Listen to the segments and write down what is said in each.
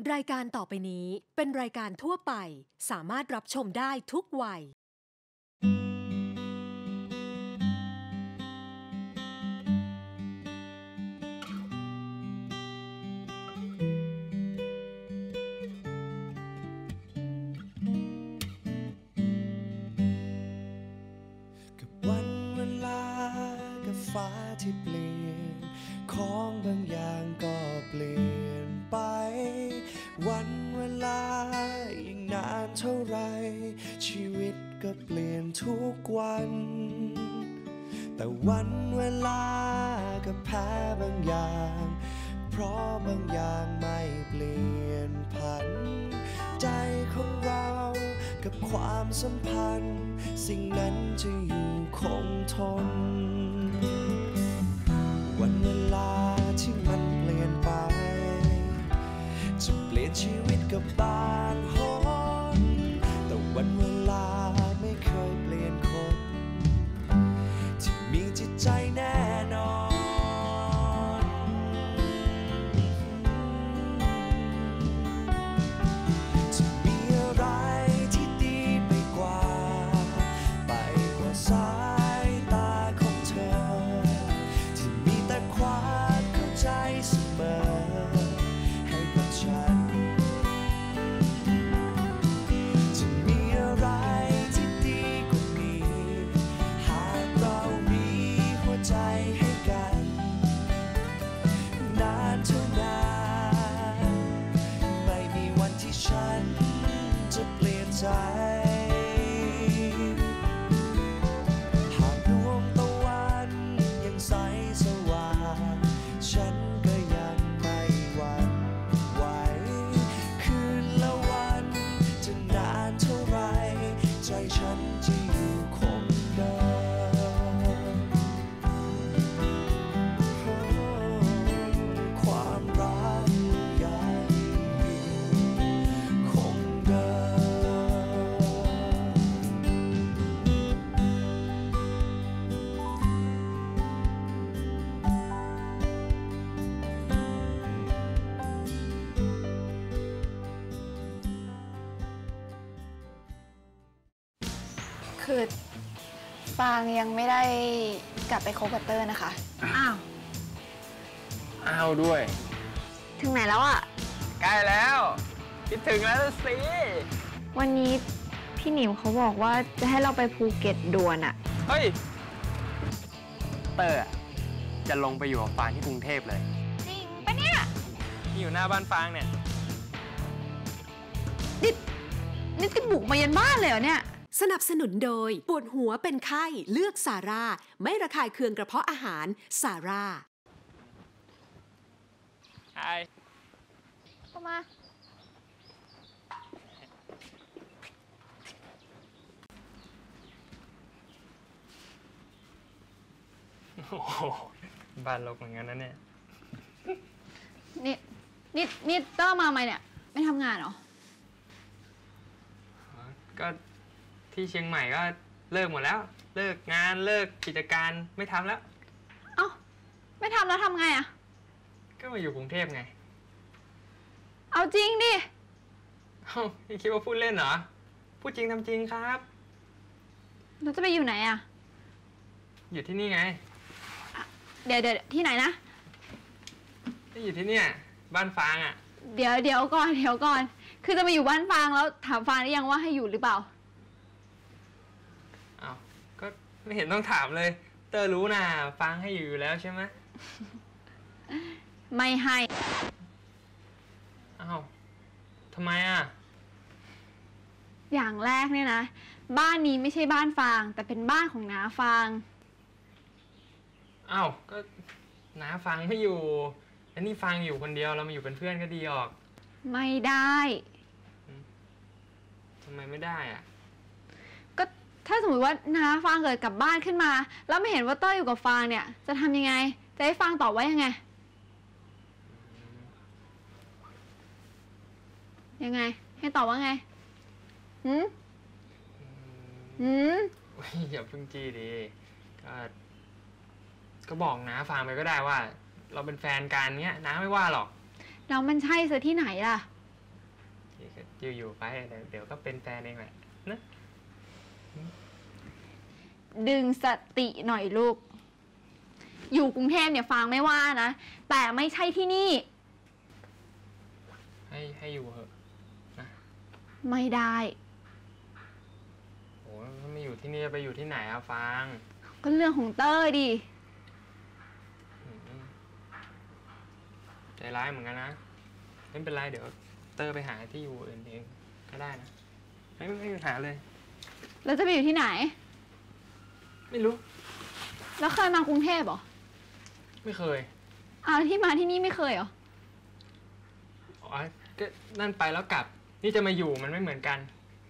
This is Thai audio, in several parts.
รายการต่อไปนี้เป็นรายการทั่วไปสามารถรับชมได้ทุกวัยกับวันเวลากับฟ้าที่เปลี่ยนของบางอย่างก็เปลี่ยนไปวันเวลายิ่งนานเท่าไรชีวิตก็เปลี่ยนทุกวันแต่วันเวลาก็แพ้บางอย่างเพราะบางอย่างไม่เปลี่ยนผันใจของเรากับความสัมพันธ์สิ่งนั้นจะอยู่คงทนวันเวลาที่มันเปลี่ยนไปจะเปลี่ยนชีวิตกับบางหนแต่วันเวลาไม่เคยเปลี่ยนคนที่มีจิตใจแน่นอนจะมีอะไรที่ดีไปกว่าสายตาของเธอที่มีแต่ความเข้าใจเสมอให้กับฉันจะมีอะไรที่ดีกว่านี้หากเรามีหัวใจให้กันนานเท่านานไม่มีวันที่ฉันจะเปลี่ยนใจสว่างฉันก็ยังไม่หวั่นไหวคืนละวันจะนานเท่าไรใจฉันจะอยู่คงเดิมความรักยังอยู่คงเดิคือฟางยังไม่ได้กลับไปคบกับเตอร์นะคะอ้าวด้วยถึงไหนแล้วอ่ะใกล้แล้วคิดถึงแล้วสิวันนี้พี่หนิมเขาบอกว่าจะให้เราไปภูเก็ตด่วนอ่ะเฮ้ยเตอร์จะลงไปอยู่กับฟางที่กรุงเทพเลยจริงปะเนี่ยอยู่หน้าบ้านฟางเนี่ยนี่จะบุกมายันบ้านเลยเหรอเนี่ยสนับสนุนโดยปวดหัวเป็นไข้เลือกซาร่าไม่ระคายเคืองกระเพาะอาหารซาร่าไอ้เข้ามาโอ้โหบ้านรกเหมือนกันนะเนี่ยนี่เตอร์มาไหมเนี่ยไม่ทำงานเหรอก็ที่เชียงใหม่ก็เลิกหมดแล้วเลิกงานเลิกกิจการไม่ทำแล้วเอ้าไม่ทำแล้วทำไงอ่ะก็มาอยู่กรุงเทพไงเอาจริงดิเอ้าพี่คิดว่าพูดเล่นเหรอพูดจริงทำจริงครับเราจะไปอยู่ไหนอ่ะอยู่ที่นี่ไงเดี๋ยวที่ไหนนะก็อยู่ที่เนี่ยบ้านฟางอ่ะเดี๋ยวก่อนคือจะมาอยู่บ้านฟางแล้วถามฟางได้ยังว่าให้อยู่หรือเปล่าอ้าวก็ไม่เห็นต้องถามเลยเตอร์รู้นะฟางให้อยู่แล้วใช่ไหมไม่ให้อ้าวทำไมอ่ะอย่างแรกเนี่ยนะบ้านนี้ไม่ใช่บ้านฟางแต่เป็นบ้านของน้าฟางอ้าวก็น้าฟางไม่อยู่แล้วนี่ฟางอยู่คนเดียวเรามาอยู่เป็นเพื่อนก็ดีออกไม่ได้ทำไมไม่ได้อ่ะก็ถ้าสมมติว่าน้าฟางเกิดกลับบ้านขึ้นมาแล้วไม่เห็นว่าเต้ยอยู่กับฟางเนี่ยจะทำยังไงจะให้ฟางตอบว่ายังไงให้ตอบว่าไงอย่าเพิ่งจี้ดิก็บอกน้าฟางไปก็ได้ว่าเราเป็นแฟนกันเนี้ยน้าไม่ว่าหรอกแล้วมันใช่ซะที่ไหนล่ะอยู่ๆไปเดี๋ยวก็เป็นแฟนเองแหละนะดึงสติหน่อยลูก อยู่กรุงเทพเนี่ยฟางไม่ว่านะ แต่ไม่ใช่ที่นี่ให้อยู่เหอะนะไม่ได้โอ้ถ้าไม่อยู่ที่นี่ไปอยู่ที่ไหนอะฟางก็เรื่องของเต้ยดิใจร้ายเหมือนกันนะไม่เป็นไรเดี๋ยวเตอร์ไปหาที่อยู่อื่นเองก็ได้นะไม่มีปัญหาเลยแล้วจะไปอยู่ที่ไหนไม่รู้แล้วเคยมากรุงเทพเหรอไม่เคยอ้าวที่มาที่นี่ไม่เคยเหรออ๋อก็นั่นไปแล้วกลับ นี่จะมาอยู่มันไม่เหมือนกัน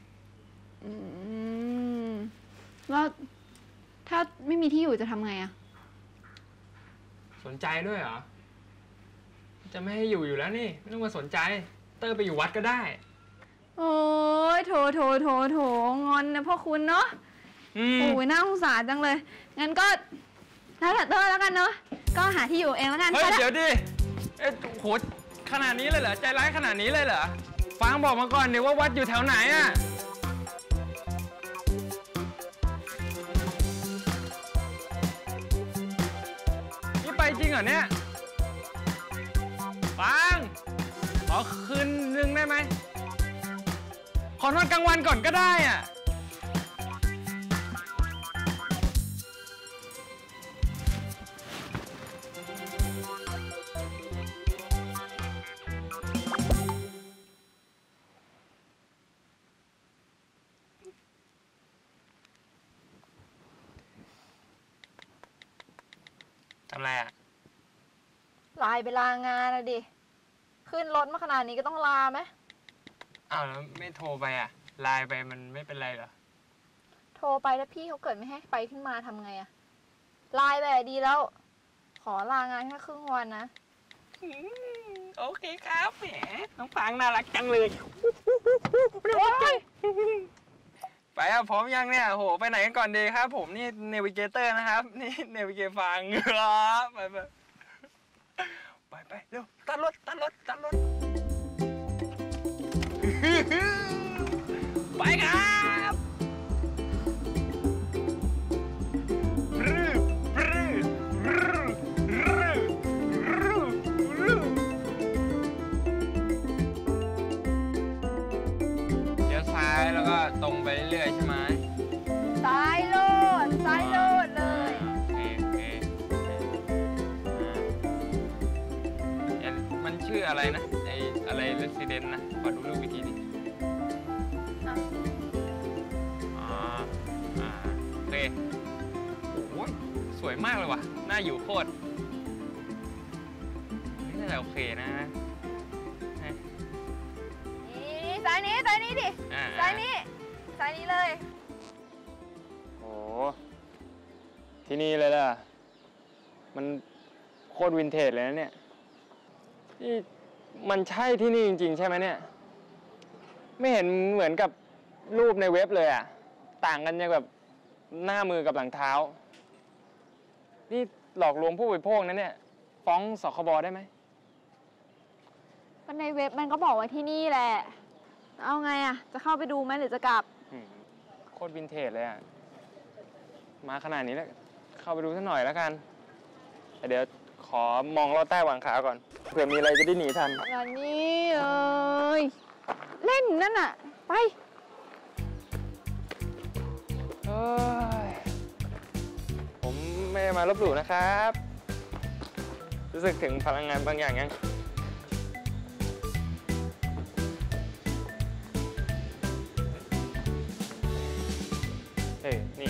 แล้วถ้าไม่มีที่อยู่จะทำไงอะสนใจด้วยเหรอจะไม่ให้อยู่แล้วนี่ไม่ต้องมาสนใจเตอร์ไปอยู่วัดก็ได้โอ้ยโถงอนนะพ่อคุณเนาะโอ้ยน่าสงสารจังเลย งั้นก็แล้วแต่เตอร์แล้วกันเนาะ ก็หาที่อยู่เองแล้วกันเฮ้ยเดี๋ยวดิโหขนาดนี้เลยเหรอใจร้ายขนาดนี้เลยเหรอฟังบอกมาก่อนเดี๋ยวว่าวัดอยู่แถวไหนอะนี่ไปจริงเหรอเนี่ยฟังขอคืนนึงได้ไหมขอนอนกลางวันก่อนก็ได้อะทำไรอ่ะไลน์ไปลางานนะดิ ขึ้นรถมาขนาดนี้ก็ต้องลาไหมอ้าวแล้วไม่โทรไปอ่ะไลน์ไปมันไม่เป็นไรเหรอโทรไปแล้วพี่เขาเกิดไม่ให้ไปขึ้นมาทำไงอะไลน์ไปดีแล้ว ขอลางานแค่ครึ่งวันนะโอเคครับแหมน้องฟางน่ารักจังเลยไปอ่ะพร้อมยังเนี่ยโหไปไหนกันก่อนดีครับผมนี่เนวิเกเตอร์นะครับนี่เนวิเกฟางไปเร็วตัดรถไปครับเดี๋ยวซ้ายแล้วก็ตรงไปเรื่อยๆใช่ไหมซ้ายโลดเลยโอเคมันชื่ออะไรนะไออะไร Resident นะขอดูรูปอีกทีดิโอเคโอ้ยสวยมากเลยว่ะน่าอยู่โคตรนี่น่าจะโอเคนะนี่ซ้ายนี้ดิ ซ้ายนี้เลยโอ้ที่นี่เลยล่ะมันโคตรวินเทจเลยนะเนี่ยนี่มันใช่ที่นี่จริงๆใช่ไหมเนี่ยไม่เห็นเหมือนกับรูปในเว็บเลยอ่ะต่างกันยังแบบหน้ามือกับหลังเท้านี่หลอกลวงผู้บริโภคนะเนี่ยฟ้องสคบได้ไหมก็ในเว็บมันก็บอกว่าที่นี่แหละ เอาไงอะจะเข้าไปดูไหมหรือจะกลับโคตรวินเทจเลยอ่ะมาขนาดนี้แล้วเข้าไปดูสักหน่อยแล้วกันแต่เดี๋ยวขอมองลอดใต้หว่างขาก่อนเผื่อมีอะไรจะได้หนีทันงานนี้เลยเล่นนั่นน่ะ ไปผมไม่ได้มาลบหลู่นะครับ รู้สึกถึงพลังงานบางอย่างยังนี่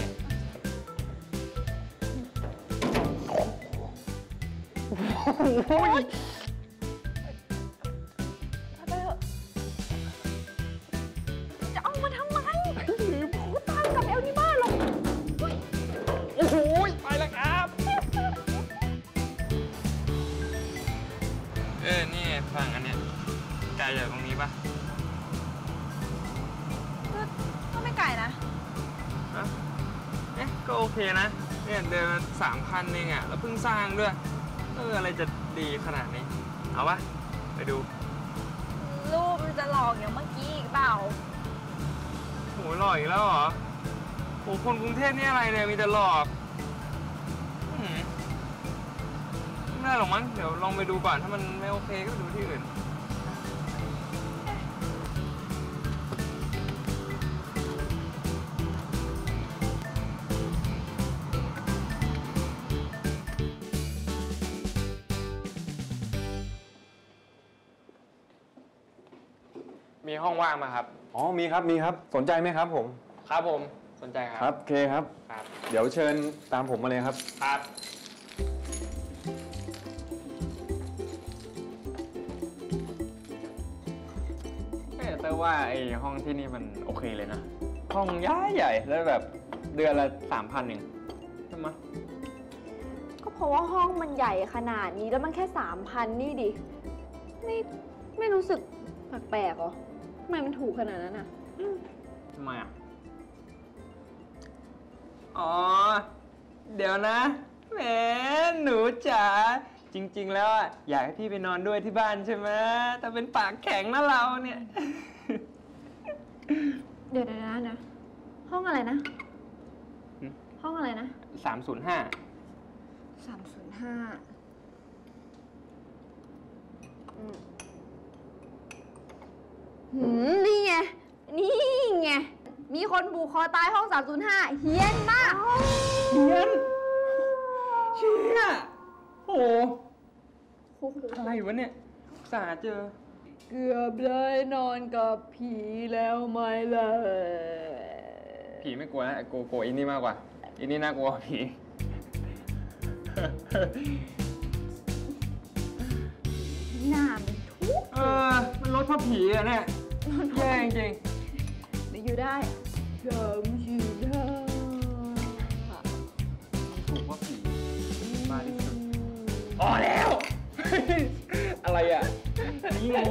โอ้ยไปเถอะจะเอามาทำไมกูตามกลับไปเอาที่บ้านหรอกโอ้โหไปแล้วครับนี่ฝั่งอันเนี้ยไกลจากตรงนี้ปะก็ไม่ไกลนะก็โอเคนะเนี่ยเดิน3,000เองอ่ะแล้วเพิ่งสร้างด้วยอะไรจะดีขนาดนี้เอาปะไปดูรูปมันจะหล่ออกอย่างเมื่อกี้อีกเปล่าโหหลอกอีกแล้วเหรอโหคนกรุงเทพนี่อะไรเนี่ยมีแต่หลอกไม่ได้หรอกมั้งเดี๋ยวลองไปดูก่อนถ้ามันไม่โอเคก็ไปดูที่อื่นมีห้องว่างไหมครับอ๋อมีครับมีครับสนใจไหมครับผมครับผมสนใจครับครับโอเคครับเดี๋ยวเชิญตามผมมาเลยครับครับแต่ว่าไอ้ห้องที่นี่มันโอเคเลยนะห้องใหญ่แล้วแบบเดือนละ 3,000 เองใช่ไหมก็เพราะว่าห้องมันใหญ่ขนาดนี้แล้วมันแค่ 3,000 นี่ดิไม่รู้สึกแปลกๆหรอทำไมมันถูกขนาดนั้นอ่ะทำไมอ่ะอ๋อเดี๋ยวนะแหมหนูจ๋าจริงๆแล้วอยากให้พี่ไปนอนด้วยที่บ้านใช่ไหมแต่เป็นปากแข็งนะเราเนี่ยเดี๋ยวนะห้องอะไรนะห้องอะไรนะ305นี่ไงมีคนผูกคอตายห้อง305เฮี้ยนมากเฮี้ยนเชี่ยโหอะไรวะเนี่ยสาเจอเกือบได้นอนกับผีแล้วไม่เลยผีไม่กลัวนะกลัวอินนี่มากกว่าอินนี่น่ากลัวผีหน้ามันทุกมันลดเพราะผีอะเนี่ยแย่จริงเดี๋ยวอยู่ได้จำชื่อได้ถูกเพราะผีมาดิอ๋อแล้วอะไรอ่ะอันนี้งู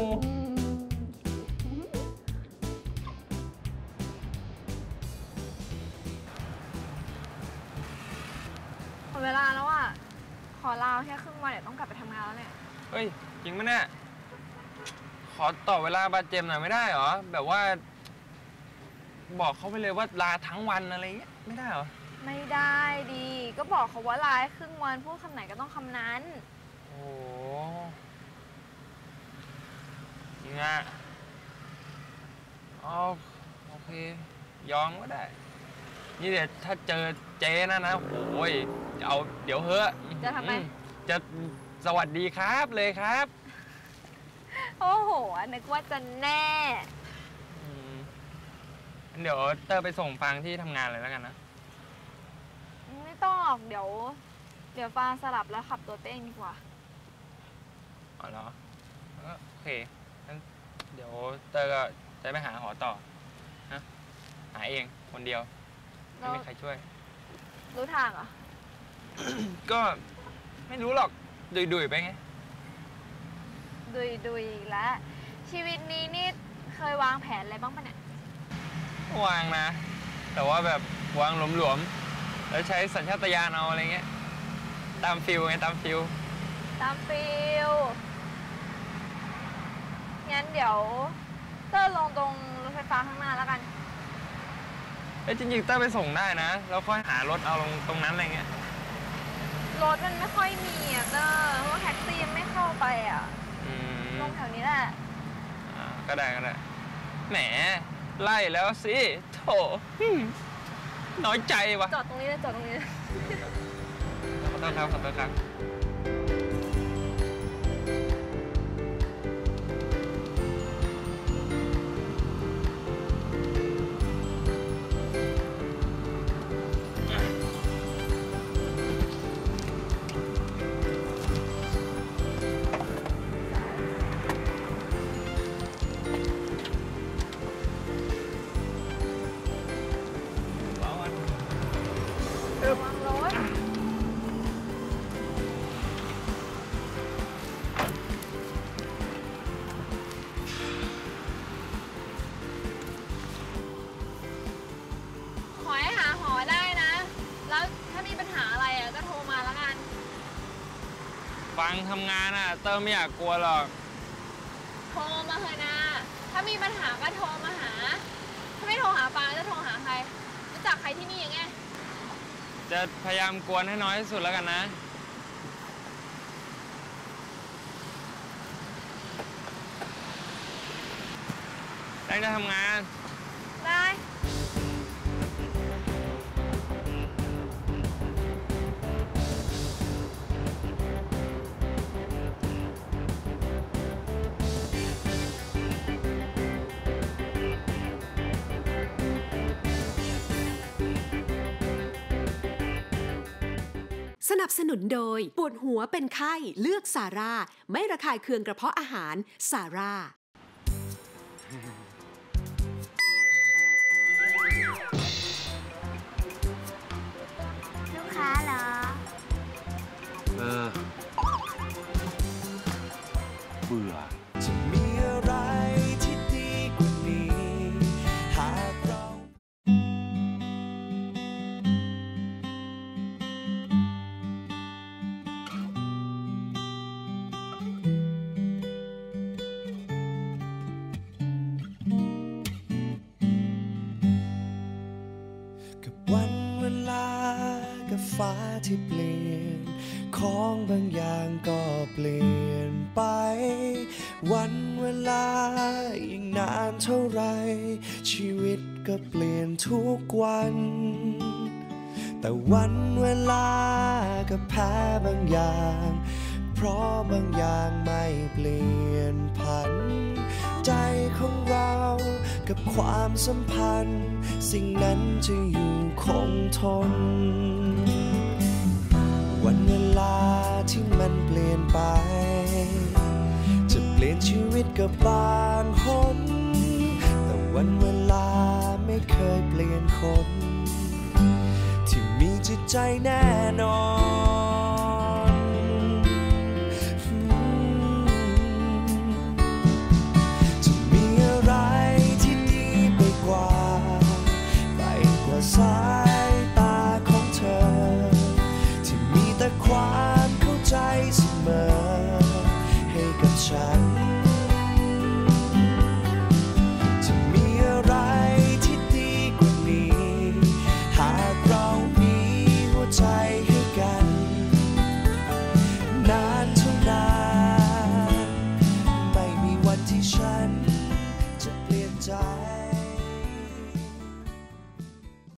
หมดเวลาแล้วอ่ะขอลาแค่ครึ่งวันเดี๋ยวต้องกลับไปทำงานแล้วเนี่ยเฮ้ยจริงไหมเนี่ยขอต่อเวลาบาดเจ็บหน่อยไม่ได้เหรอแบบว่าบอกเขาไปเลยว่าลาทั้งวันอะไรเงี้ยไม่ได้เหรอไม่ได้ดีก็บอกเขาว่าลาครึ่งวันพูดคำไหนก็ต้องคำนั้นโอ้จริงอ่ะโอเคยอมก็ได้นี่เดี๋ยวถ้าเจอเจ๊นะโอ้ยเดี๋ยวเฮ้อจะทำไมจะสวัสดีครับเลยครับโอ้โหนึกว่าจะแน่เดี๋ยวเตอร์ไปส่งฟางที่ทำงานเลยแล้วกันนะไม่ต้องหรอกเดี๋ยวฟางสลับแล้วขับตัวเต้งดีกว่าอ๋อเหรอโอเคงั้นเดี๋ยวเตอร์ก็จะไปหาหอต่อนะหาเองคนเดียวไม่มีใครช่วยรู้ทางเหรอก็ไม่รู้หรอกดุยไปไงดุยแล้วชีวิตนี้นี่เคยวางแผนอะไรบ้างปะเนี่ยวางนะแต่ว่าแบบวางหลวมๆแล้วใช้สัญชาตญาณเอาอะไรเงี้ยตามฟิลไงตามฟิลงั้นเดี๋ยวเตอร์ลงตรงรถไฟฟ้าข้างหน้าแล้วกันจริงๆเตอร์ไปส่งได้นะแล้วค่อยหารถเอาลงตรงนั้นอะไรเงี้ยรถมันไม่ค่อยมีอ่ะเตอร์เพราะแท็กซี่ไม่เข้าไปอ่ะลงแถวนี้แหละก็ได้แหมไล่แล้วสิโถน้อยใจวะจอดตรงนี้เลยขอโทษครับฟังทำงานอ่ะเตอร์ไม่อยากกลัวหรอกโทรมาเถอะนะถ้าามีปัญหาก็โทรมาหาถ้าไม่โทรหาปาจะโทรหาใครรู้จักใครที่นี่ยังไงจะพยายามกวนให้น้อยที่สุดแล้วกันนะตั้งใจทำงานได้สนับสนุนโดยปวดหัวเป็นไข้เลือกซาร่าไม่ระคายเคืองกระเพาะอาหารซาร่าลูกค้าเหรอเบื่อจะมีอะไรที่ดีกว่านี้หากเรากับวันเวลากับฟ้าที่เปลี่ยนของบางอย่างก็เปลี่ยนไปวันเวลายิ่งนานเท่าไรชีวิตก็เปลี่ยนทุกวันแต่วันเวลาก็แพ้บางอย่างเพราะบางอย่างไม่เปลี่ยนผันใจของเรากับความสัมพันธ์สิ่งนั้นจะอยู่คงทนวันเวลาที่มันเปลี่ยนไปจะเปลี่ยนชีวิตกับบางคนแต่วันเวลาไม่เคยเปลี่ยนคนที่มีจิตใจแน่นอนจะมีอะไรที่ดีไปกว่าสายตาของเธอที่มีแต่ความเข้าใจเสมอให้กับฉันจะมีอะไรที่ดีกว่านี้หากเรามีหัวใจ